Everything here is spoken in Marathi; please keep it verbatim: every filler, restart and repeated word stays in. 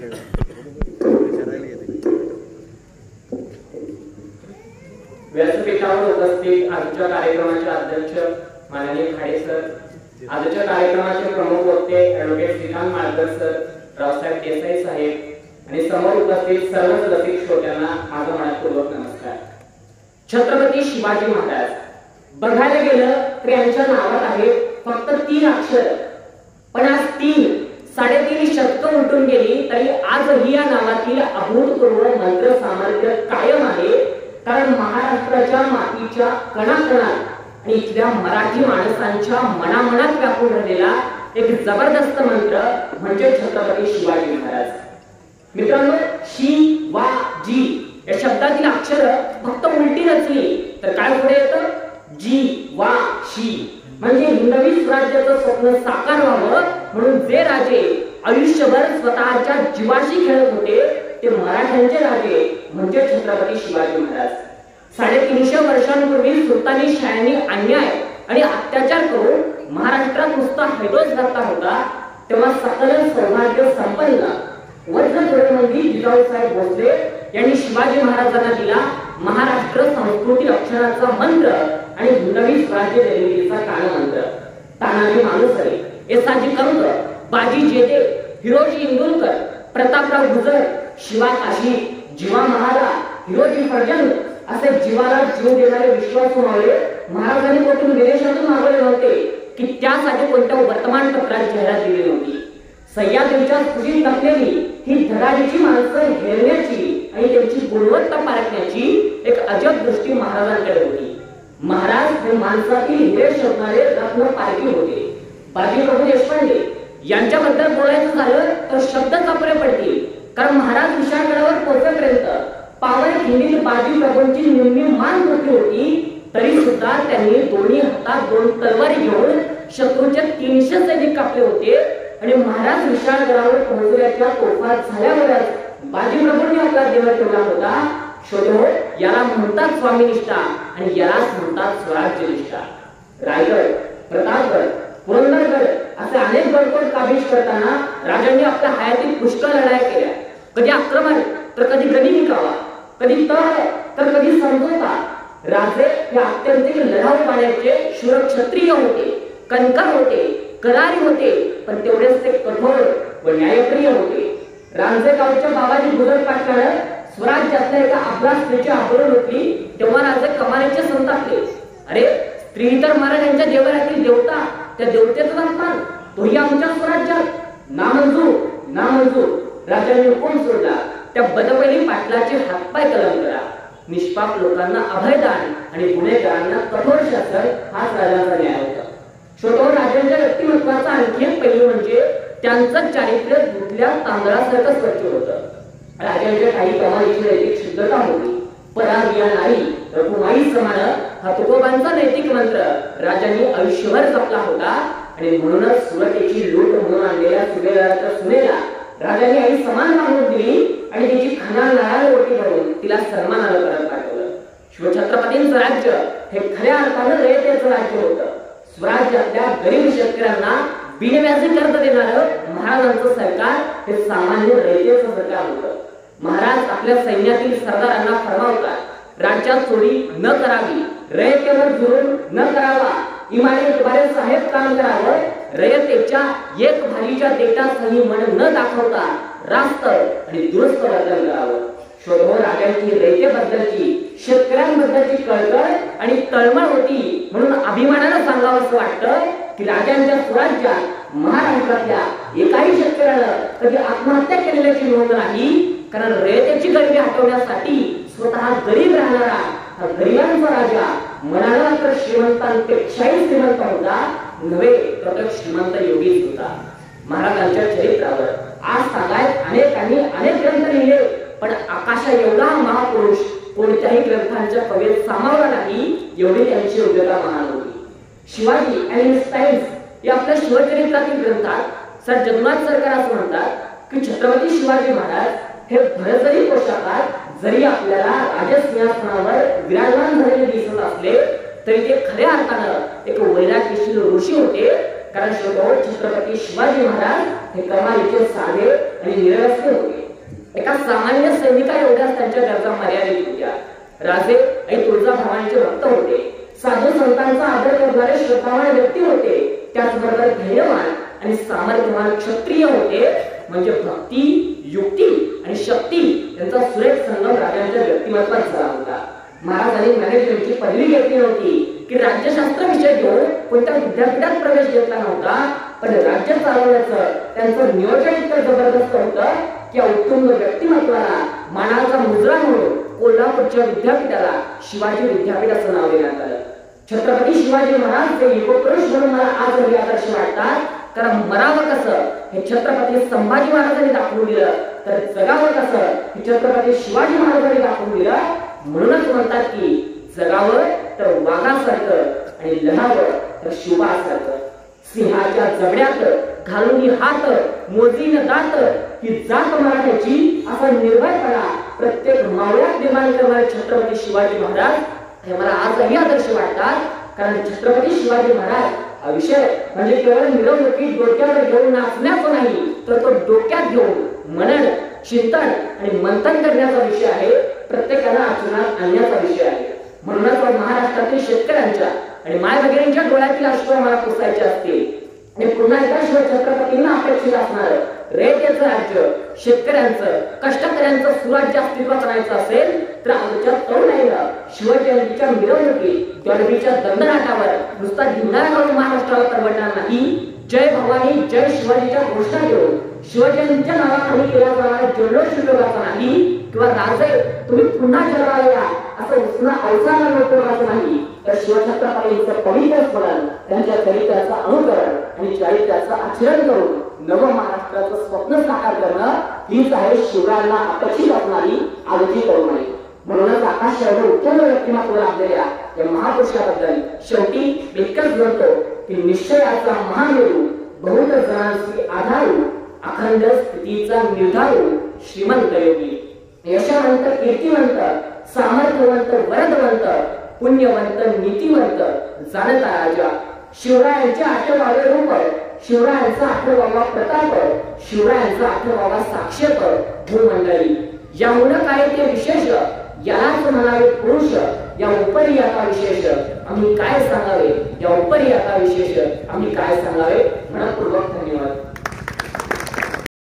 व्यासपीठावर उपस्थित आजच्या कार्यक्रमाचे अध्यक्ष माननीय खाडे सर, आजच्या कार्यक्रमाचे प्रमुख वक्ते ॲडव्होकेट श्रीकांत माळकर सर, रावसाहेब देसाई साहेब आणि समोर उपस्थित सर्व रसिक श्रोत्यांना माझा मनपूर्वक नमस्कार। छत्रपती शिवाजी महाराज बघायला गेलं तर यांच्या नावात आहे फक्त तीन अक्षर, पण आज तीन साडेतीन शतकं उलटून गेली तरी आजही या नावातील अभूतपूर्व मंत्र सामर्थ्य कायम आहे। कारण महाराष्ट्राच्या मातीच्या कणाकणात आणि इथल्या मराठी माणसांच्या मनामनात व्यापून राहिलेला एक जबरदस्त मंत्र म्हणजे छत्रपती शिवाजी महाराज। मित्रांनो, शी वा जी या शब्दातील अक्षर फक्त उलटी नसली तर काय पुढे येतं? जी वा शी, म्हणजे हिंदवी स्वराज्याचं स्वप्न साकार व्हावं म्हणून जे राजे आयुष्यभर स्वतःच्या जीवाशी खेळत होते ते मराठ्यांचे राजे म्हणजे छत्रपती शिवाजी महाराज। साडेतीनशे वर्षांपूर्वी सुलतानी शाह्यांनी अन्याय आणि अत्याचार करून महाराष्ट्रात नुसता हैदोस घातला होता, तेव्हा सकल सौभाग्य संपन्न वज्रधोरणमंत्री जिजाऊसाहेब भोसले यांनी शिवाजी महाराजांना दिला महाराष्ट्र संस्कृती रक्षणाचा मंत्र आणि हिंदवी स्वराज्य निर्मितीचा कानमंत्र। तानाजी मालुसरे, एसाजी कंक, बाजी जेते, हिरोजी इंदुरकर, प्रतापराव गुजर, शिवा काशी, जीवा महारा, हिरोजी फर्जंद असे जीवाला जीव देणारे विश्वासू मावळे महाराजांनी कोठून विदेशातून मागवले नव्हते की त्यासाठी कोणत्या वर्तमानपत्रात जाहिरात दिली नव्हती। सह्याद्रीच्या कुशीत टाकलेली ही धडाडीची माणसं हेरण्याची आणि त्यांची गुणवत्ता पारखण्याची एक अजब दृष्टी महाराजांकडे होती। महाराज हे माणसातील हिरे शोधणारे रत्न पारखी होते। बाजीप्रभू देशपांडे यांच्याबद्दल बोलायचं झालं तर शब्दच अपुरे पडतील, कारण महाराज विशाळगडावर पोहोचेपर्यंत पावन खिंडीत बाजीप्रभूंची निम्मी मान तुटली होती, तरी सुद्धा त्यांनी दोन्ही हातात दोन तलवारी घेऊन शत्रूचे तीनशे सैनिक कापले होते आणि महाराज विशाळगडावर पोहोचल्याच्या तोफा झाल्यावरच बाजीप्रभूंनी आपला देव ठेवला होता। शोधो, याला म्हणतात स्वामीनिष्ठा आणि यालाच म्हणतात स्वराज्यनिष्ठा। रायगड, प्रतापगड, पुरंदरगड असे अनेक गडकोट काबीज करताना राजांनी आपल्या हयातीत पुष्कळ लढाया केल्या। कधी आक्रमण तर कधी गनिमिकावा, कधी तह तर कधी समझोता। राजे हे अत्यंत लढाऊ पाण्याचे शूर क्षत्रिय होते, कणकार होते, करारी होते, पण तेवढेच ते कठोर व न्यायप्रिय होते। रांझे गावच्या बाबाजी गुजर पाटलानं स्वराज्यातल्या एका आपला स्त्रीची आबरू लुटली तेव्हा राजे कमालीचे संतापले। अरे, स्त्री तर महाराजांच्या देवरातील देवता, त्या देवतेचा अपमान, तोही आमच्या स्वराज्यात नामंजूर नामंजूर। राजांनी हुकूम सोडला, त्या बदपैली पाटलाचे हातपाय कलम करा। निष्पाप लोकांना अभयदान आणि गुन्हेगारांना कठोर शासन हाच राजाचा न्याय होता। छोटो राजांच्या व्यक्तिमत्वाचा आणखी एक पैलू म्हणजे त्यांचं चारित्र्य धुतल्या तांदळासारखं स्वच्छ होतं। राजांच्या काही कमालीची नैतिक शुद्धता होती। परागिया नारी रघुमाई समान हा तुकोबांचा नैतिक मंत्र राजांनी आयुष्यभर जपला होता आणि म्हणूनच सुरतेची लूट म्हणून आणलेल्या सुभेदाराच्या सुनेला राजांनी आई समान मानून दिली आणि तिची खाना नारळ रोटी भरून तिला सन्मानानं परत पाठवलं। शिवछत्रपतींचं राज्य हे खऱ्या अर्थानं रयतेचं राज्य होतं। स्वराज्यातल्या गरीब शेतकऱ्यांना बिनव्याजी कर्ज देणारं महाराजांचं सरकार हे सामान्य रयतेचं सरकार होतं। महाराज आपल्या सैन्यातील सरदारांना फरमावतात, राज्यात चोरी न करावी, रयतेवर जुलूम न करावा, इमारतीद्वारे साहेब काम करावं, रयतेच्या एक भालीच्या देटासही मन न दाखवता रास्त आणि दुरुस्त वर्तन करावं। शोधो, राजांची रयतेबद्दलची शेतकऱ्यांबद्दलची कळकळ आणि तळमळ होती म्हणून अभिमानानं सांगावं असं वाटतं की राजांच्या स्वराज्यात महाराष्ट्रातल्या एकाही शेतकऱ्यानं कधी आत्महत्या केलेल्याची नोंद नाही। कारण रयतेची गरिबी हटवण्यासाठी स्वतः गरीब राहणारा हा गरिबांचा राजा मनाला तर श्रीमंतांपेक्षाही श्रीमंत होता, नव्हे तर श्रीमंत योगीच होता। महाराजांच्या चरित्रावर आज सांगायत अनेकांनी अनेक ग्रंथ लिहिले, पण आकाशा एवढा महापुरुष कोणत्याही ग्रंथांच्या कवेत सामावला नाही, एवढी त्यांची योग्यता महान होती। शिवाजी अँड हिज टाइम्स या आपल्या शिवचरित्रातील ग्रंथात सर जगन्नाथ सरकार असं म्हणतात की छत्रपती शिवाजी महाराज हे भरजरी पोशाखात जरी आपल्याला राजसिंहासनावर विराजमान झालेले दिसत असले तरी ते खऱ्या अर्थानं एक वैराग्यशील ऋषी होते। कारण शेवटी छत्रपती शिवाजी महाराज हे कमालीचे साधे आणि निरस्ते होते. एका सामान्य सैनिका एवढ्याच त्यांच्या गरजा मर्यादित होत्या. राजे आणि तुळजाभवानीचे भक्त होते. साधू संतांचा आदर करणारे श्रद्धावान व्यक्ती होते. त्याचबरोबर धैर्यवान आणि सामर्थ्यवान क्षत्रिय होते. म्हणजे भक्ती, युक्ती आणि शक्ती यांचा सुरेख संगम राजांच्या व्यक्तिमत्वात झाला होता. महाराजांनी मॅनेजमेंटची पदवी घेतली नव्हती की राज्यशास्त्र विषय घेऊन कोणत्या विद्यापीठात प्रवेश घेतला नव्हता, पण राज्य चालवण्याचं त्यांचं नियोजन इतकं जबरदस्त होतं की उत्तुंग व्यक्तिमत्वाला मानाचा मुजरा म्हणून कोल्हापूरच्या विद्यापीठाला शिवाजी विद्यापीठ असं नाव देण्यात आलं. छत्रपती शिवाजी महाराज हे युगपुरुष म्हणून मला आजही आदर्श वाटतात. कारण मरावं कसं हे छत्रपती संभाजी महाराजांनी दाखवून दिलं, तर जगावं कसं हे छत्रपती शिवाजी महाराजांनी दाखवून दिलं. म्हणूनच म्हणतात की जगावं तर वाघासारखं आणि लढावं तर शिवासारखं. सिंहाच्या जबड्यात घालून हात मोजीन दात ही जात मराठ्याची असा निर्भयपणा प्रत्येक मावळ्यात निर्माण करणारे छत्रपती शिवाजी महाराज हे मला आजही आदर्श वाटतात. कारण छत्रपती शिवाजी महाराज हा विषय म्हणजे केवळ मिरवणुकीत डोक्यावर घेऊन नाचण्याचा नाही, तर तो डोक्यात घेऊन मनन, चिंतन आणि मंथन करण्याचा विषय आहे. प्रत्येकाला आचरणात आणण्याचा विषय आहे. म्हणूनच महाराष्ट्रातील शेतकऱ्यांच्या आणि माय भगिनींच्या डोळ्यातील अश्रू मला पुसायचे असतील. आणि पुन्हा एकदा शिव छत्रपतींना अपेक्षित असणार रयतेचं राज्य, शेतकऱ्यांचं, कष्टकऱ्यांचं सुराज्य अस्तित्वात आणायचं असेल तर आमच्या तरुणाईला शिवजयंतीच्या मिरवणुकीत गरबीच्या दंडनाटावर नुसता धिंगाणा करून महाराष्ट्राला परवडणार नाही. जय भवानी जय शिवाजीच्या घोषणा देऊन शिवजयंतीच्या नावाखाली केला जाणारा जल्लोष उपयोगाचा नाही किंवा राजे तुम्ही पुन्हा जन्माला या असं पुन्हा अवसराला उपयोगाचं नाही, तर शिवछत्रपतींचं पवित्र स्मरण, त्यांच्या चरित्राचं अनुकरण आणि चारित्र्याचं आचरण करून नव महाराष्ट्राचं स्वप्न साकार करणं हीच आहे शिवरायांना अपेक्षित असणारी आजची तरुणाई. म्हणूनच आकाश एवढं उत्तम व्यक्तिमत्व लाभलेल्या या महापुरुषाबद्दल शेवटी इतकंच म्हणतो की निश्चयाचा महामेरू, बहुत जणांची आधारू, अखंड स्थितीचा निर्धारू, श्रीमंत योगी, यशवंत, कीर्तिवंत, सामर्थ्यवंत, वरदवंत, पुण्यवंत, नीतिवंत, जाणता राजा, शिवरायांचे आठवावे रूप, शिवरायांचा आठवावा प्रताप, शिवरायांचा आठवावा साक्षेप भूमंडळी. यामुळे काय ते विशेष, यालाच म्हणावे पुरुष, या उपरी आता विशेष आम्ही काय सांगावे, या उपरी आता विशेष आम्ही काय सांगावे. मनपूर्वक धन्यवाद.